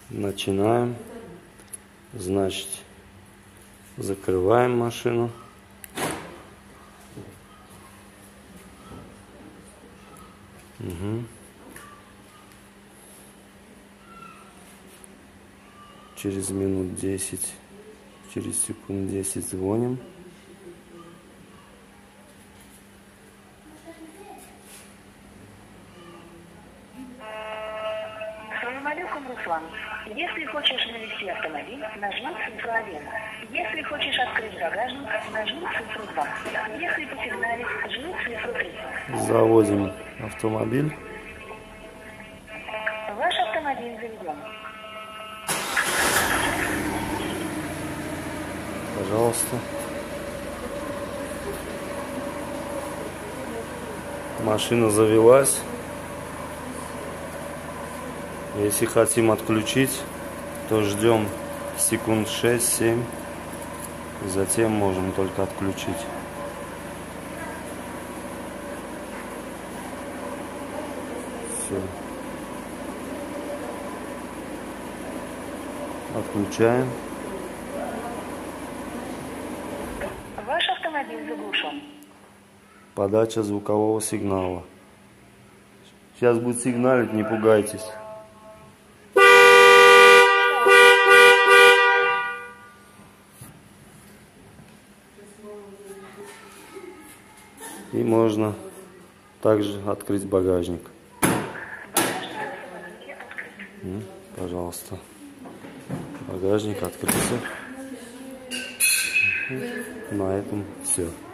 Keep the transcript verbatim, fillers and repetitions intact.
Начинаем. Значит, закрываем машину. Угу. Через минут десять, через секунд десять звоним. Салам алейкум, Руслан. Если хочешь навести автомобиль, нажми цифру один. Если хочешь открыть багажник, нажми цифру два. Если посигналить, жми цифру три. Заводим автомобиль. Ваш автомобиль заведен. Пожалуйста. Машина завелась. Если хотим отключить, то ждем секунд шесть-семь. Затем можем только отключить. Все. Отключаем. Ваш автомобиль заглушен. Подача звукового сигнала. Сейчас будет сигналить, не пугайтесь. И можно также открыть багажник. Пожалуйста. Багажник открылся. На этом все.